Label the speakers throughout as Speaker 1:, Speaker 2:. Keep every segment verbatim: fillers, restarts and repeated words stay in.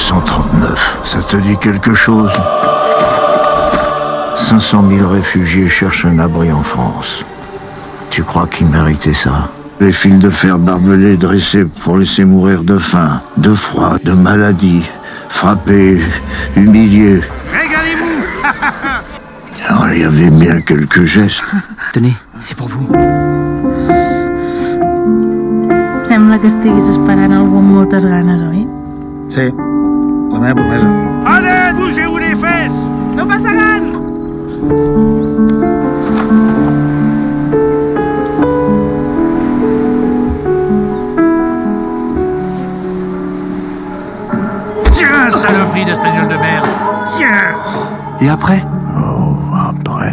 Speaker 1: cent trente-neuf. Ça te dit quelque chose? cinq cent mille réfugiés cherchent un abri en France. Tu crois qu'ils méritaient ça? Les fils de fer barbelés dressés pour laisser mourir de faim, de froid, de maladie, frappés, humiliés.
Speaker 2: Régalez-vous.
Speaker 1: Alors, il y avait bien quelques gestes.
Speaker 3: Tenez, c'est pour vous.
Speaker 4: Sembla que estiguis esperant algú amb moltes ganes, oi?
Speaker 5: Sí, la meva promesa.
Speaker 2: Allez, bougez-vous les fesses.
Speaker 4: No passaran!
Speaker 2: Tiens, saloperie d'espagnol de merde. Tiens.
Speaker 3: Et après?
Speaker 1: Oh, après...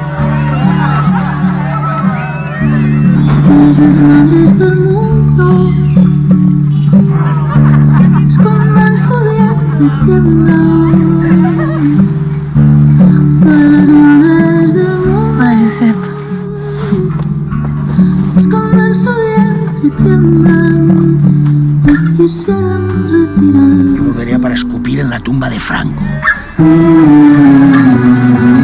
Speaker 6: Las madres del mundo escondan su vientre tiemblan. Todas las madres del mundo
Speaker 4: Hola, Josep.
Speaker 6: escondan su vientre tiemblan. Me quisieran retirar.
Speaker 3: Yo volvería para escupir en la tumba de Franco.